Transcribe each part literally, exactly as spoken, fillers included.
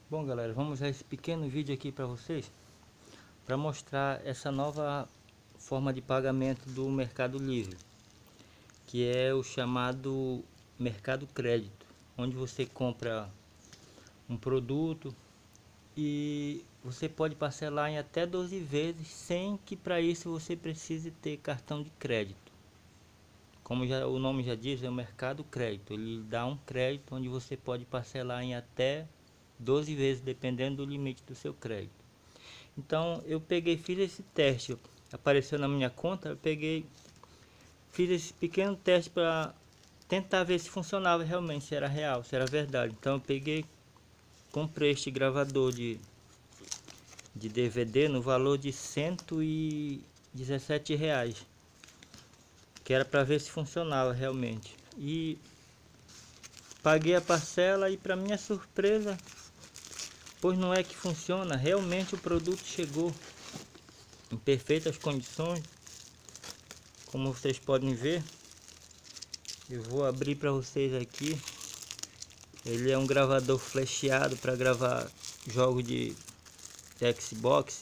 Bom, galera, vamos a esse pequeno vídeo aqui para vocês, para mostrar essa nova forma de pagamento do Mercado Livre, que é o chamado Mercado Crédito, onde você compra um produto e você pode parcelar em até doze vezes, sem que para isso você precise ter cartão de crédito. Como já, o nome já diz, é o Mercado Crédito. Ele dá um crédito onde você pode parcelar em até doze vezes, dependendo do limite do seu crédito. Então eu peguei, fiz esse teste, apareceu na minha conta, eu peguei, fiz esse pequeno teste para tentar ver se funcionava realmente, se era real, se era verdade. Então eu peguei, comprei este gravador de, de D V D no valor de cento e dezessete reais, que era para ver se funcionava realmente, e paguei a parcela e, para minha surpresa, pois não é que funciona, realmente o produto chegou em perfeitas condições, como vocês podem ver. Eu vou abrir para vocês aqui. Ele é um gravador flasheado para gravar jogos de Xbox.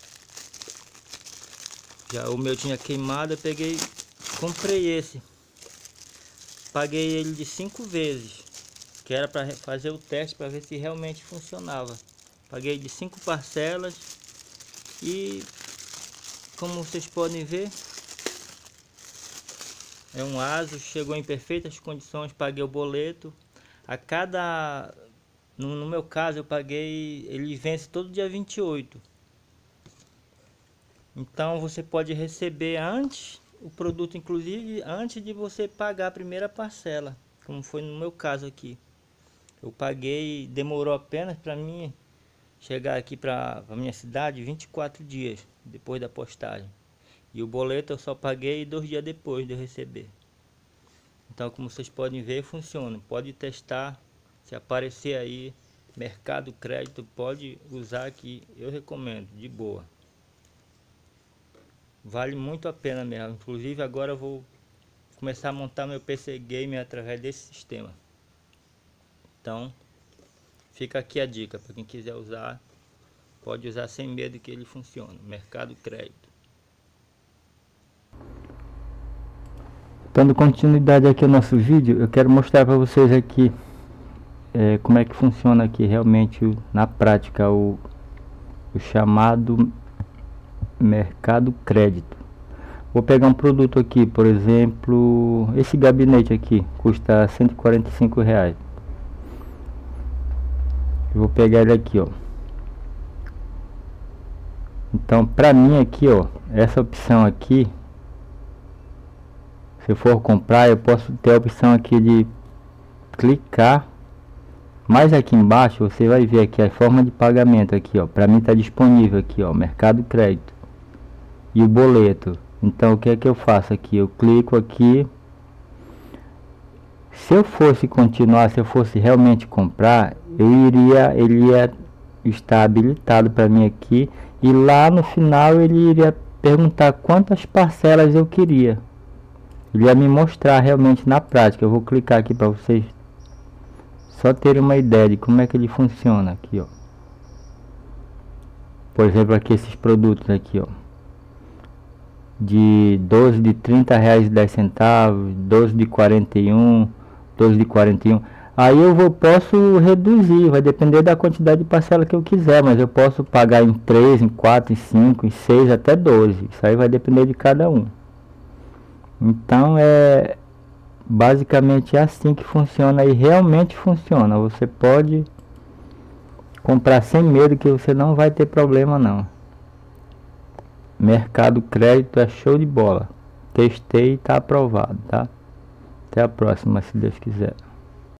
Já o meu tinha queimado, eu peguei, comprei esse, paguei ele de cinco vezes, que era para fazer o teste para ver se realmente funcionava. Paguei de cinco parcelas e, como vocês podem ver, é um Asus, chegou em perfeitas condições. Paguei o boleto a cada, no, no meu caso eu paguei, ele vence todo dia vinte e oito. Então você pode receber antes o produto, inclusive antes de você pagar a primeira parcela, como foi no meu caso aqui. Eu paguei, demorou apenas para mim chegar aqui para a minha cidade vinte e quatro dias depois da postagem. E o boleto eu só paguei dois dias depois de eu receber. Então, como vocês podem ver, funciona. Pode testar, se aparecer aí Mercado Crédito, pode usar aqui, eu recomendo, de boa. Vale muito a pena mesmo. Inclusive agora eu vou começar a montar meu P C Gamer através desse sistema. Então fica aqui a dica para quem quiser usar, pode usar sem medo que ele funciona. Mercado Crédito. Dando continuidade aqui ao nosso vídeo, eu quero mostrar para vocês aqui é, como é que funciona aqui realmente na prática o, o chamado Mercado Crédito. Vou pegar um produto aqui, por exemplo, esse gabinete aqui custa cento e quarenta e cinco reais. Eu vou pegar ele aqui, ó. Então, para mim aqui, ó, essa opção aqui, se eu for comprar, eu posso ter a opção aqui de clicar. Mas aqui embaixo você vai ver aqui a forma de pagamento aqui, ó. Para mim tá disponível aqui, ó, Mercado Crédito e o boleto. Então o que é que eu faço aqui? Eu clico aqui. Se eu fosse continuar, se eu fosse realmente comprar, eu iria, ele ia estar habilitado para mim aqui, e lá no final ele iria perguntar quantas parcelas eu queria. Ele ia me mostrar realmente na prática. Eu vou clicar aqui para vocês só terem uma ideia de como é que ele funciona aqui, ó. Por exemplo, aqui esses produtos aqui, ó, de doze de trinta reais e dez centavos, doze de quarenta e um, doze de quarenta e um. Aí eu vou, posso reduzir, vai depender da quantidade de parcela que eu quiser, mas eu posso pagar em três, em quatro, em cinco, em seis, até doze. Isso aí vai depender de cada um. Então é basicamente assim que funciona, e realmente funciona. Você pode comprar sem medo, que você não vai ter problema não. Mercado Crédito é show de bola. Testei e está aprovado, tá? Até a próxima, se Deus quiser.